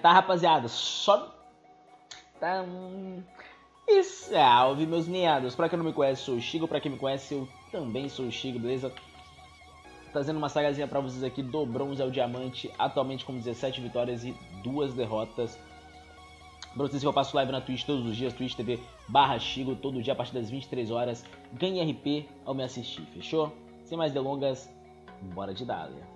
tá, rapaziada? Só... Tá... E salve, meus meados. Pra quem não me conhece, sou o Chigo. Pra quem me conhece, eu também sou o Chigo, beleza? Trazendo uma sagazinha pra vocês aqui do bronze ao diamante. Atualmente com 17 vitórias e 2 derrotas. Pra vocês que eu passo live na Twitch todos os dias. Twitch TV/Chigo. Todo dia a partir das 23 horas. Ganhe RP ao me assistir, fechou? Sem mais delongas, bora de Dália.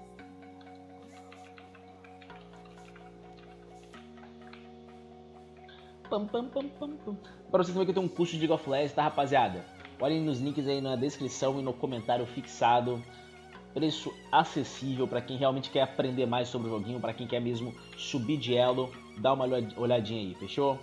Para vocês também que eu tenho um curso de League of Legends, tá, rapaziada? Olhem nos links aí na descrição e no comentário fixado. Preço acessível para quem realmente quer aprender mais sobre o joguinho, para quem quer mesmo subir de elo. Dá uma olhadinha aí, fechou?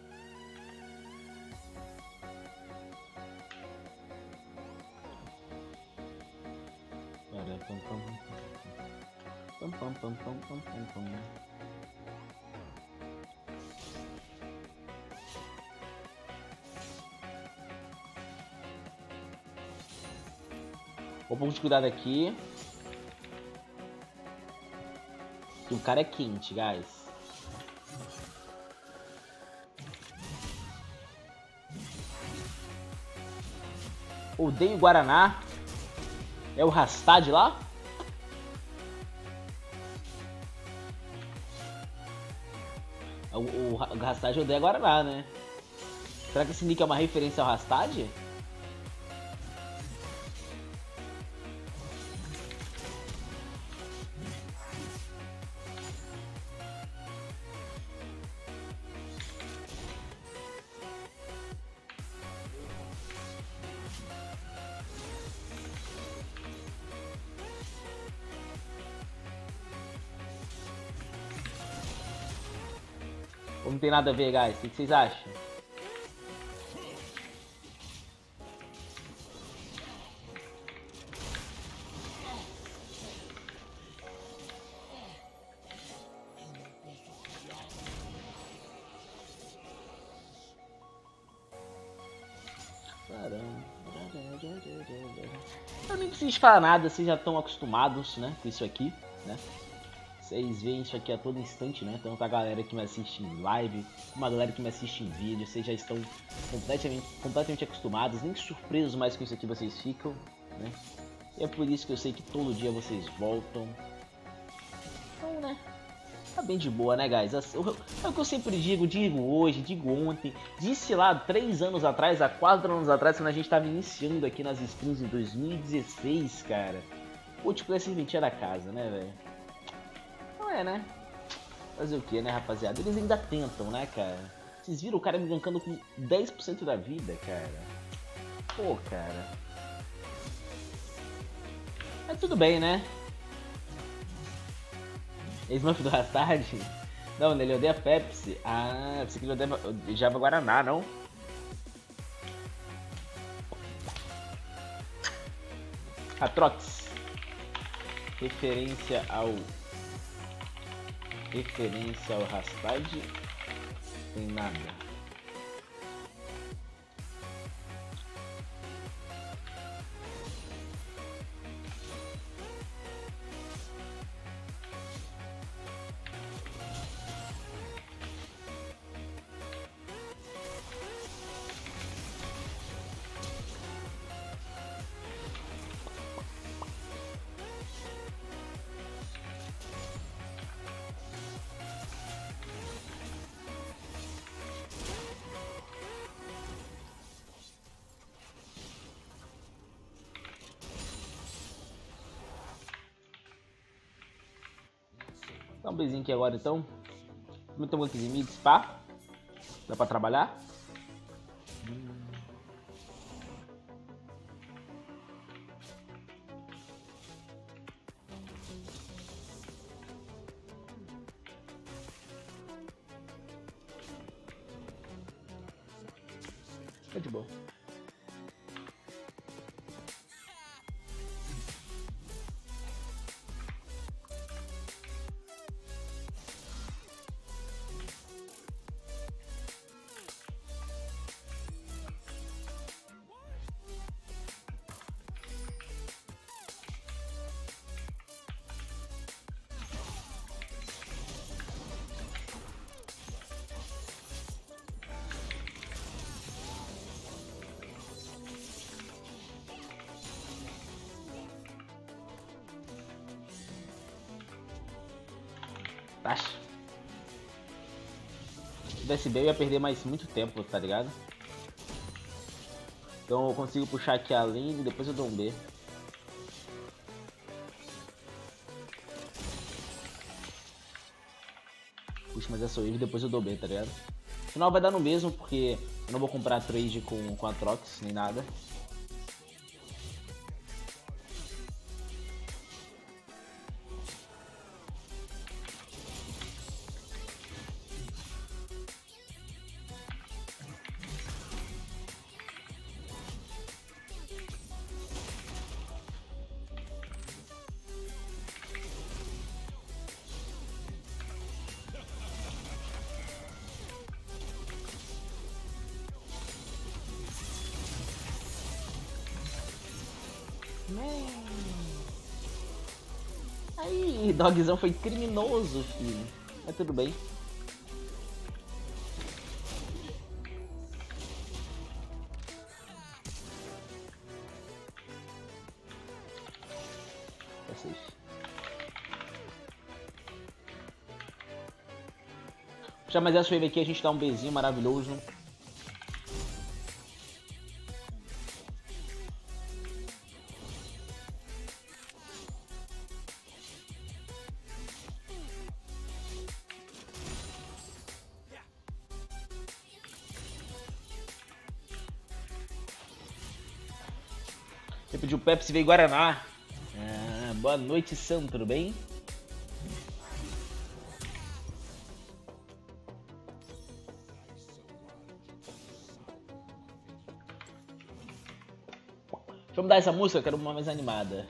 Um pouco de cuidado aqui. Que o cara é quente, guys. Odeio Guaraná. É o Rastad lá? O Rastad odeia Guaraná, né? Será que esse nick é uma referência ao Rastad? Ou não tem nada a ver, guys? O que vocês acham? Eu nem preciso falar nada, vocês já estão acostumados, né, com isso aqui, né? Vocês veem isso aqui a todo instante, né? Tanto a galera que me assiste em live, como a galera que me assiste em vídeo, vocês já estão completamente acostumados, nem surpresos mais com isso aqui vocês ficam, né? E é por isso que eu sei que todo dia vocês voltam. Então, né? Tá bem de boa, né, guys? É o que eu sempre digo hoje, digo ontem, disse lá 3 anos atrás, há 4 anos atrás, quando a gente tava iniciando aqui nas streams em 2016, cara. O multiplayer serventia da casa, né, velho? Não é, né? Fazer o que, né, rapaziada? Eles ainda tentam, né, cara? Vocês viram o cara me gankando com 10% da vida, cara? Pô, cara. Mas tudo bem, né? Smurf do Rastad? Não, ele odeia Pepsi. Ah, pensei que ele odeia Java Guaraná, não? Atrox. Referência ao Rastad. Tem nada. Dá um beijinho aqui agora então. Vamos ter um aqui de mid, pá. Dá pra trabalhar? Tá de boa. Taxa. Se tivesse bem, eu ia perder mais muito tempo, tá ligado? Então eu consigo puxar aqui a lane e depois eu dou um B. Puxa, mas essa wave e depois eu dou B, tá ligado? No final vai dar no mesmo, porque eu não vou comprar trade com a Trox, nem nada. Aí, Dogzão foi criminoso, filho. Mas tudo bem. Puxa, mas essa wave aqui a gente dá um Bzinho maravilhoso. Você pediu Pepsi, veio Guaraná. Ah, boa noite, Sam, tudo bem? Deixa eu mudar essa música, eu quero uma mais animada.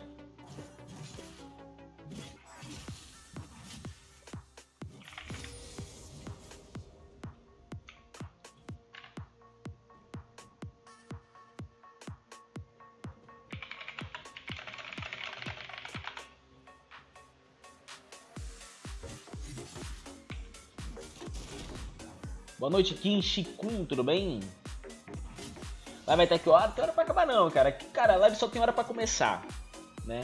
Boa noite, Kim Shikun, tudo bem? Vai estar aqui, ó, não tem hora pra acabar não, cara. Cara, a live só tem hora pra começar, né?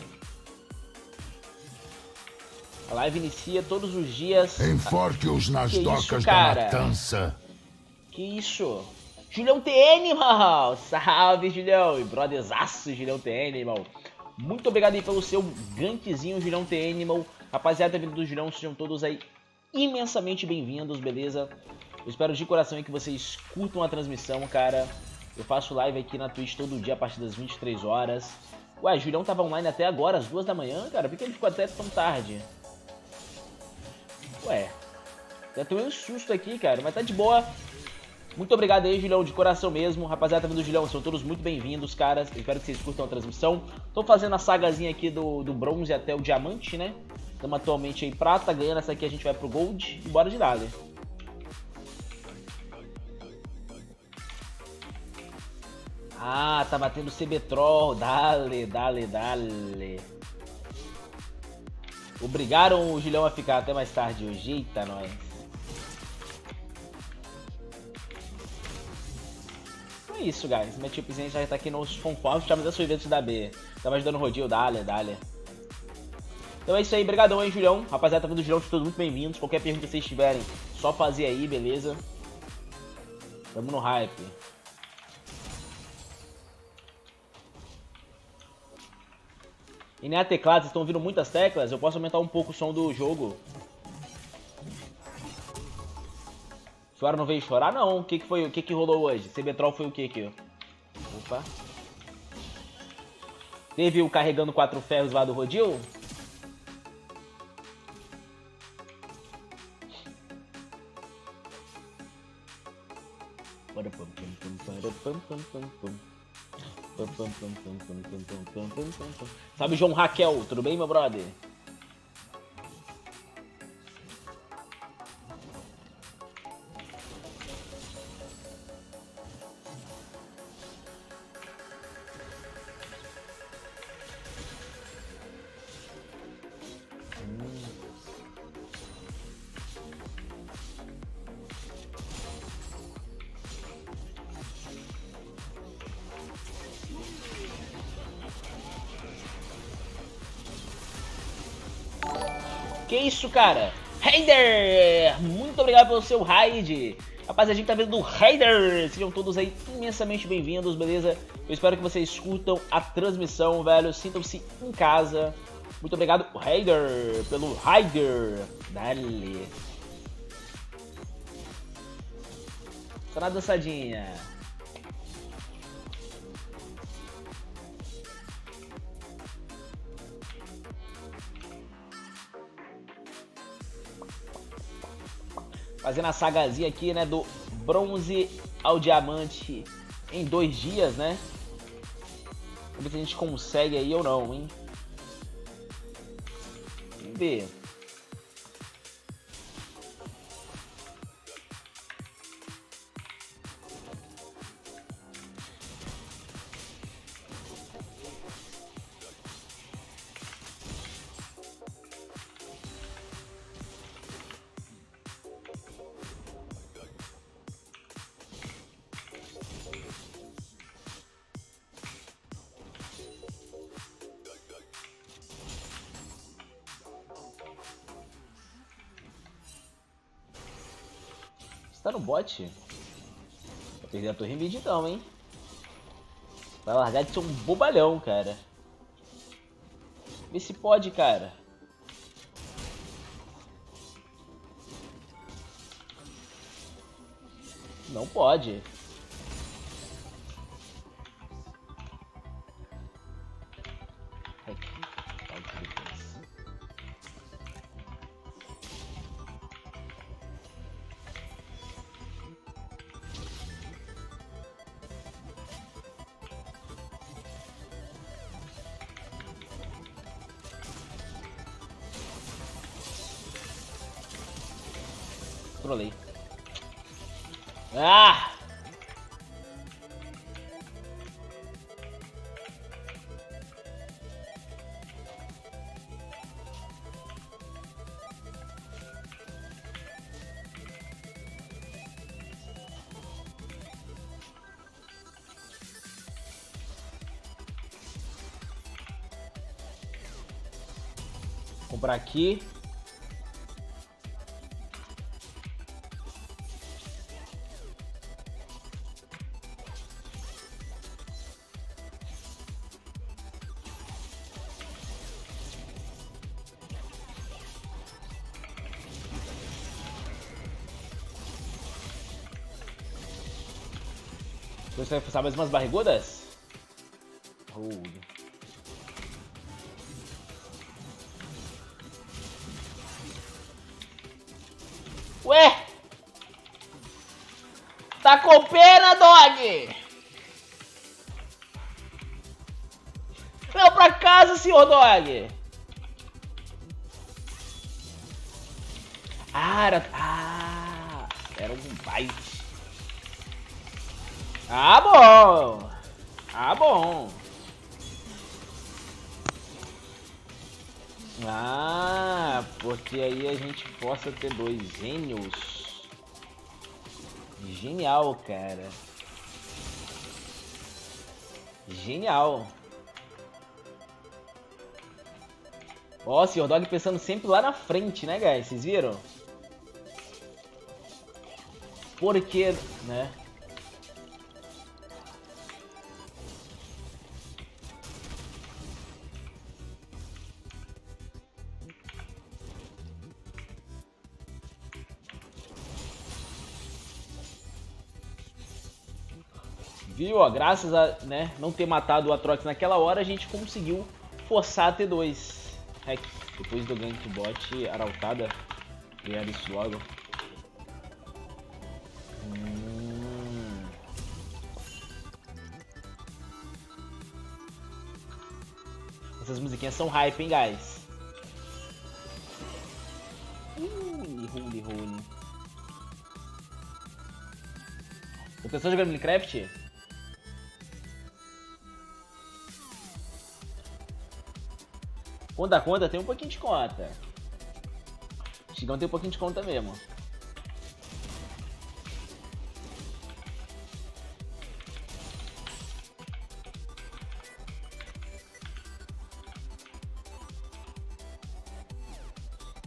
A live inicia todos os dias. Enforque-os nas docas da matança. Que isso? Julião TN, irmão! Salve, Julião! E brotherzaço, Julião TN, irmão. Muito obrigado aí pelo seu gankezinho, Julião TN, irmão. Rapaziada, vindo do Julião, sejam todos aí imensamente bem-vindos, beleza? Eu espero de coração aí que vocês curtam a transmissão, cara. Eu faço live aqui na Twitch todo dia a partir das 23 horas. Ué, Julião tava online até agora, às 2 da manhã, cara? Por que ele ficou até tão tarde? Ué, já tomei um susto aqui, cara, mas tá de boa. Muito obrigado aí, Julião, de coração mesmo. Rapaziada, tá vendo, Julião? São todos muito bem-vindos, caras. Espero que vocês curtam a transmissão. Tô fazendo a sagazinha aqui do bronze até o diamante, né? Estamos atualmente aí prata, ganhando essa aqui a gente vai pro gold e bora de nada. Ah, tá batendo CB-Troll. Dale, dale, dale. Obrigaram o Julião a ficar até mais tarde hoje. Eita, nós. Então é isso, guys. Minha tipzinha já tá aqui nos conformes. Chama da sua evento da B. Tava ajudando o rodinho. Dale, dale. Então é isso aí. Brigadão aí, Julião. Rapaziada, tá vendo o Julião? Todos muito bem-vindos. Qualquer pergunta que vocês tiverem, só fazer aí, beleza? Tamo no hype. E nem a teclado, vocês estão ouvindo muitas teclas, eu posso aumentar um pouco o som do jogo. Chora não veio chorar? Não. O que foi? O que rolou hoje? CB-Troll foi o que aqui? Opa. Teve o carregando 4 ferros lá do Rodil? Salve, João Raquel, tudo bem, meu brother? Que isso, cara? Raider! Muito obrigado pelo seu raid. Rapaz, a gente tá vendo do Raider. Sejam todos aí imensamente bem-vindos, beleza? Eu espero que vocês curtam a transmissão, velho. Sintam-se em casa. Muito obrigado, Raider, pelo Raider. Dale. Só na dançadinha. Fazendo a sagazinha aqui, né, do bronze ao diamante em 2 dias, né? Vamos ver se a gente consegue aí ou não, hein? Vamos ver. Tá no bot? Vai perder a torre mid então, hein? Vai largar de ser um bobalhão, cara. Vê se pode, cara. Não pode. Trolei. Ah! Comprar aqui. Você vai forçar mais umas barrigudas? Ué! Tá com pena, dog? Vem pra casa, senhor dog! Era um bite. Ah, bom! Ah, bom! Ah, porque aí a gente possa ter 2 gênios. Genial, cara. Genial. Ó, Sr. Dog pensando sempre lá na frente, né, guys? Vocês viram? Porque, né? Viu, ó, graças a, né, não ter matado o Atrox naquela hora, a gente conseguiu forçar a T2. Depois do gank bot, arautada, ganhar isso logo. Essas musiquinhas são hype, hein, guys? Holy. Tô pensando em jogar Minecraft? Conta, tem um pouquinho de conta. Chigão tem um pouquinho de conta mesmo.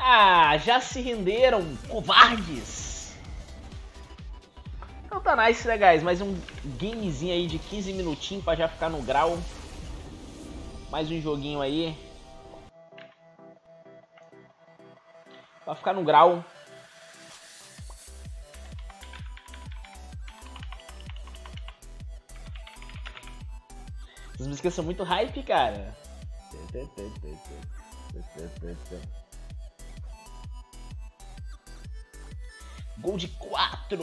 Ah, já se renderam, covardes! Então tá nice, né, guys? Mais um gamezinho aí de 15 minutinhos pra já ficar no grau. Mais um joguinho aí. Pra ficar no grau. Essas músicas são muito hype, cara. Gol de 4.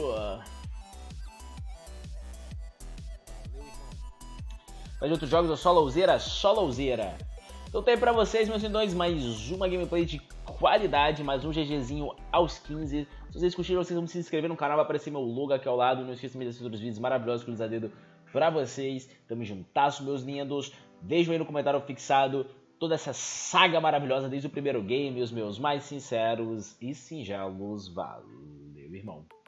Faz outros jogos, é só louzeira, só louzeira. Então tem pra vocês, meus lindões, mais uma gameplay de qualidade, mais um GGzinho aos 15. Se vocês curtiram, vocês vão se inscrever no canal, vai aparecer meu logo aqui ao lado. Não esqueçam de assistir outros vídeos maravilhosos que eu dedo pra vocês. Tamo juntasso, meus lindos. Deixem aí no comentário fixado toda essa saga maravilhosa desde o primeiro game, os meus mais sinceros e singelos. Valeu, irmão.